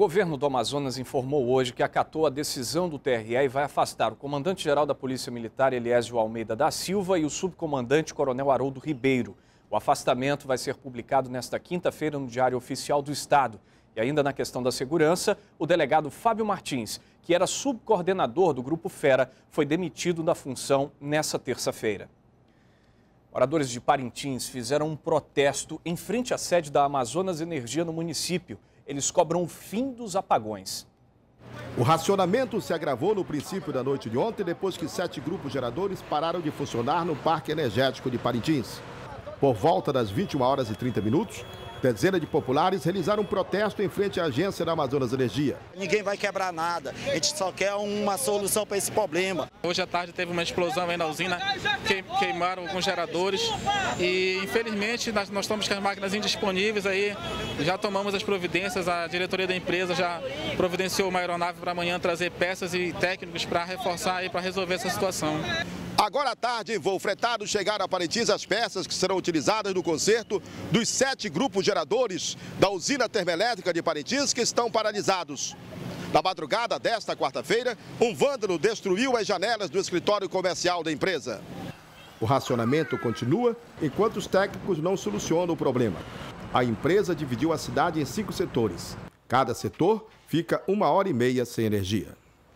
governo do Amazonas informou hoje que acatou a decisão do TRE e vai afastar o comandante-geral da Polícia Militar, Eliésio Almeida da Silva, e o subcomandante, coronel Haroldo Ribeiro. O afastamento vai ser publicado nesta quinta-feira no Diário Oficial do Estado. E ainda na questão da segurança, o delegado Fábio Martins, que era subcoordenador do Grupo Fera, foi demitido da função nessa terça-feira. Moradores de Parintins fizeram um protesto em frente à sede da Amazonas Energia no município. Eles cobram o fim dos apagões. O racionamento se agravou no princípio da noite de ontem, depois que 7 grupos geradores pararam de funcionar no Parque Energético de Parintins. Por volta das 21h30, dezenas de populares realizaram um protesto em frente à agência da Amazonas Energia. Ninguém vai quebrar nada, a gente só quer uma solução para esse problema. Hoje à tarde teve uma explosão aí na usina, queimaram alguns geradores e infelizmente nós estamos com as máquinas indisponíveis aí, já tomamos as providências, a diretoria da empresa já providenciou uma aeronave para amanhã trazer peças e técnicos para reforçar e para resolver essa situação. Agora à tarde, em voo fretado, chegaram a Parintins as peças que serão utilizadas no conserto dos 7 grupos geradores da usina termoelétrica de Parintins que estão paralisados. Na madrugada desta quarta-feira, um vândalo destruiu as janelas do escritório comercial da empresa. O racionamento continua enquanto os técnicos não solucionam o problema. A empresa dividiu a cidade em 5 setores. Cada setor fica 1h30 sem energia.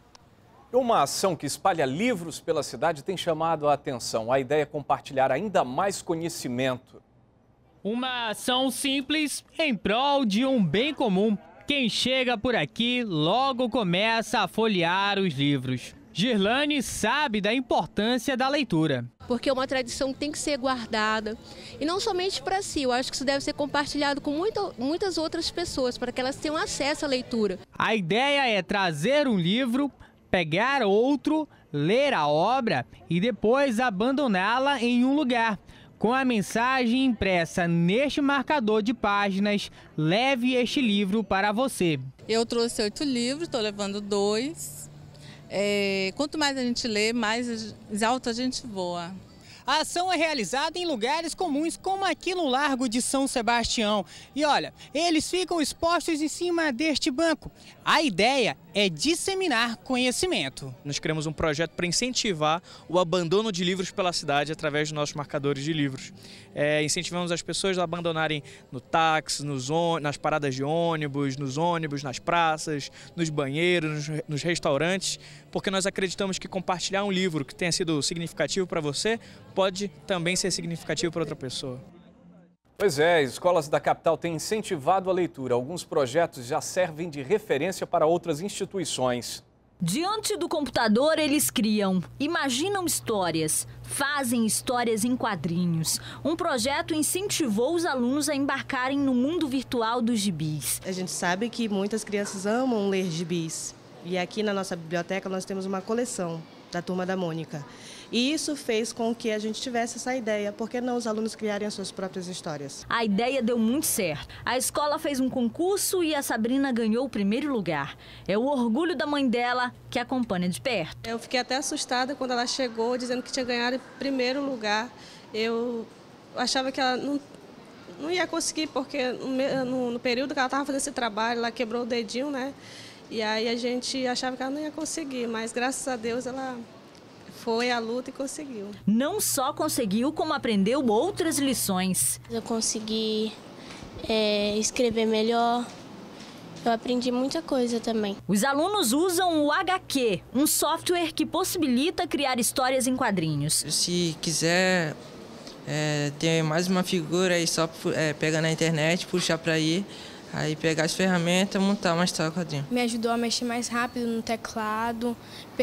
Uma ação que espalha livros pela cidade tem chamado a atenção. A ideia é compartilhar ainda mais conhecimento. Uma ação simples em prol de um bem comum. Quem chega por aqui logo começa a folhear os livros. Girlane sabe da importância da leitura. Porque uma tradição tem que ser guardada. E não somente para si, eu acho que isso deve ser compartilhado com muitas outras pessoas, para que elas tenham acesso à leitura. A ideia é trazer um livro, pegar outro, ler a obra e depois abandoná-la em um lugar. Com a mensagem impressa neste marcador de páginas, leve este livro para você. Eu trouxe 8 livros, estou levando 2. Quanto mais a gente lê, mais alto a gente voa. A ação é realizada em lugares comuns, como aqui no Largo de São Sebastião. E olha, eles ficam expostos em cima deste banco. A ideia é disseminar conhecimento. Nós criamos um projeto para incentivar o abandono de livros pela cidade através dos nossos marcadores de livros. Incentivamos as pessoas a abandonarem no táxi, nas paradas de ônibus, nos ônibus, nas praças, nos banheiros, nos restaurantes, porque nós acreditamos que compartilhar um livro que tenha sido significativo para você pode também ser significativo para outra pessoa. Pois é, escolas da capital têm incentivado a leitura. Alguns projetos já servem de referência para outras instituições. Diante do computador, eles criam, imaginam histórias, fazem histórias em quadrinhos. Um projeto incentivou os alunos a embarcarem no mundo virtual dos gibis. A gente sabe que muitas crianças amam ler gibis. E aqui na nossa biblioteca nós temos uma coleção da Turma da Mônica. E isso fez com que a gente tivesse essa ideia, por que não os alunos criarem as suas próprias histórias? A ideia deu muito certo. A escola fez um concurso e a Sabrina ganhou o primeiro lugar. É o orgulho da mãe dela que acompanha de perto. Eu fiquei até assustada quando ela chegou dizendo que tinha ganhado em primeiro lugar. Eu achava que ela não ia conseguir, porque no período que ela estava fazendo esse trabalho, ela quebrou o dedinho, né? E aí a gente achava que ela não ia conseguir, mas graças a Deus ela foi à luta e conseguiu. Não só conseguiu, como aprendeu outras lições. Eu consegui escrever melhor, eu aprendi muita coisa também. Os alunos usam o HQ, um software que possibilita criar histórias em quadrinhos. Se quiser ter mais uma figura, aí só pega na internet, puxar para aí pegar as ferramentas, montar uma história quadrinho. Me ajudou a mexer mais rápido no teclado,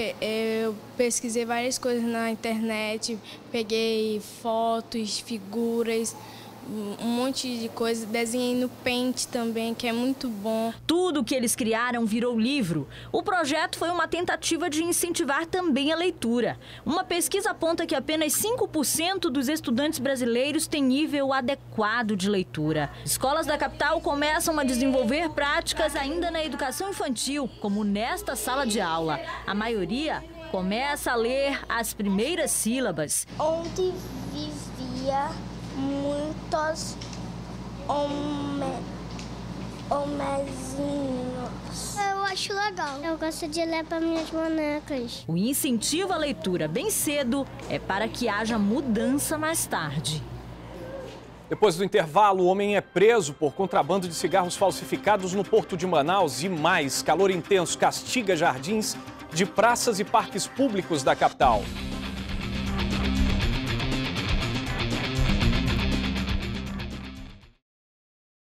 eu pesquisei várias coisas na internet, peguei fotos, figuras, um monte de coisa, desenhei no Paint também, que é muito bom. Tudo que eles criaram virou livro. O projeto foi uma tentativa de incentivar também a leitura. Uma pesquisa aponta que apenas 5% dos estudantes brasileiros têm nível adequado de leitura. Escolas da capital começam a desenvolver práticas ainda na educação infantil, como nesta sala de aula. A maioria começa a ler as primeiras sílabas. Onde vivia muitos homenzinhos. Eu acho legal. Eu gosto de ler para minhas bonecas. O incentivo à leitura bem cedo é para que haja mudança mais tarde. Depois do intervalo, o homem é preso por contrabando de cigarros falsificados no Porto de Manaus. E mais, calor intenso castiga jardins de praças e parques públicos da capital.